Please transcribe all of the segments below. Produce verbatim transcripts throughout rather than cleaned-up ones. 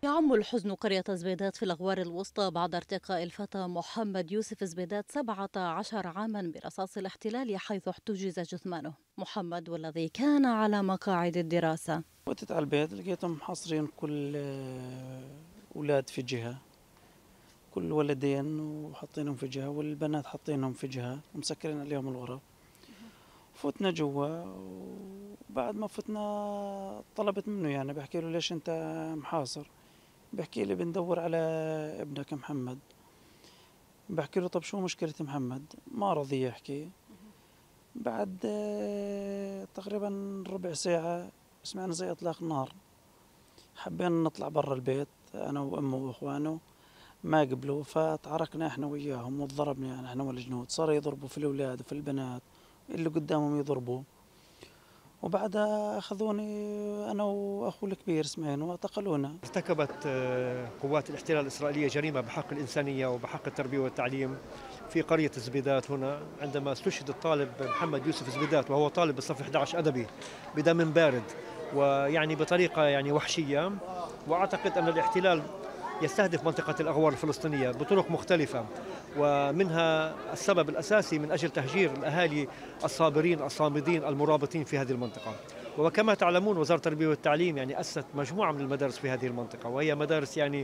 يعم الحزن قرية زبيدات في الأغوار الوسطى بعد ارتقاء الفتى محمد يوسف زبيدات سبعة عشر عاما برصاص الاحتلال حيث احتجز جثمانه. محمد والذي كان على مقاعد الدراسة. وقتت على البيت لقيتهم محاصرين كل آه، أولاد في جهة، كل ولدين وحاطينهم في جهة والبنات حاطينهم في جهة ومسكرين عليهم الغرف. فتنا جوا، وبعد ما فتنا طلبت منه، يعني بحكي له ليش انت محاصر؟ بحكي لي بندور على ابنك محمد. بحكي له طب شو مشكلة محمد؟ ما رضي يحكي. بعد آه، تقريبا ربع ساعة سمعنا زي إطلاق نار. حبينا نطلع برا البيت أنا وأمه وإخوانه، ما قبلوا، فتعاركنا إحنا وياهم وضربنا، يعني إحنا والجنود صاروا يضربوا في الأولاد وفي البنات اللي قدامهم يضربوا. وبعدها أخذوني أنا وأخوي الكبير اسمين واعتقلونا. ارتكبت آه، قوات الاحتلال الإسرائيلية جريمة بحق الإنسانية وبحق التربية والتعليم في قرية زبيدات هنا، عندما استشهد الطالب محمد يوسف زبيدات وهو طالب بالصف أحد عشر أدبي بدم بارد، ويعني بطريقة يعني وحشية. وأعتقد أن الاحتلال يستهدف منطقة الأغوار الفلسطينية بطرق مختلفة، ومنها السبب الأساسي من أجل تهجير الأهالي الصابرين الصامدين المرابطين في هذه المنطقة. وكما تعلمون وزارة التربية والتعليم يعني أسست مجموعة من المدارس في هذه المنطقة، وهي مدارس يعني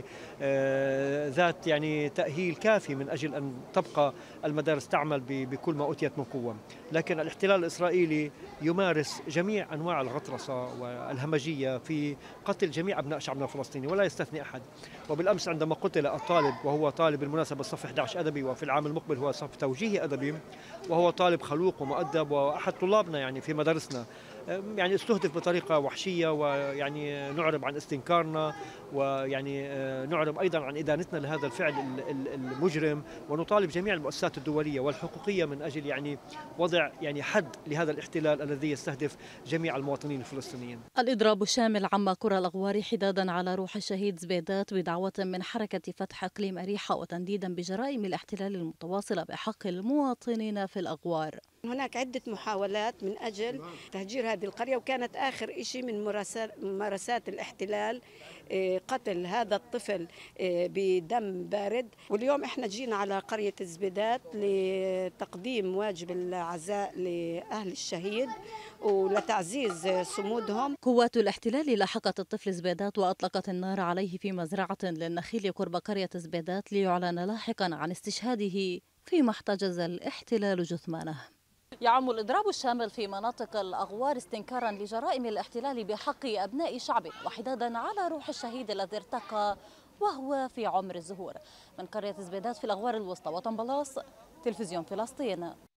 آه، ذات يعني تأهيل كافي من أجل أن تبقى المدارس تعمل بكل ما أوتيت من قوة. لكن الاحتلال الإسرائيلي يمارس جميع أنواع الغطرسة والهمجية في قتل جميع أبناء شعبنا الفلسطيني ولا يستثني أحد. وبالأمس عندما قتل الطالب، وهو طالب بالمناسبة الصف أحد عشر أدبي وفي العام المقبل هو صف توجيهي أدبي، وهو طالب خلوق ومؤدب وأحد طلابنا يعني في مدارسنا، يعني استهدف بطريقة وحشية، ويعني نعرب عن استنكارنا، ويعني نعرب أيضا عن إدانتنا لهذا الفعل المجرم، ونطالب جميع المؤسسات الدولية والحقوقية من أجل يعني وضع يعني حد لهذا الاحتلال الذي يستهدف جميع المواطنين الفلسطينيين. الإضراب الشامل عم قرى الأغوار حدادا على روح الشهيد زبيدات بدعوة من حركة فتح إقليم أريحة وتنديدا بجرائم الاحتلال المتواصلة بحق المواطنين في الأغوار. هناك عدة محاولات من أجل تهجير هذه القرية، وكانت آخر شيء من ممارسات الاحتلال قتل هذا الطفل بدم بارد. واليوم احنا جينا على قرية زبيدات لتقديم واجب العزاء لأهل الشهيد ولتعزيز صمودهم. قوات الاحتلال لاحقت الطفل زبيدات وأطلقت النار عليه في مزرعة للنخيل قرب قرية زبيدات، ليعلن لاحقا عن استشهاده فيما احتجز الاحتلال جثمانه. يعم الإضراب الشامل في مناطق الأغوار استنكارا لجرائم الاحتلال بحق أبناء شعبه وحدادا على روح الشهيد الذي ارتقى وهو في عمر الزهور. من قرية زبيدات في الأغوار الوسطى، وطن بلاص، تلفزيون فلسطين.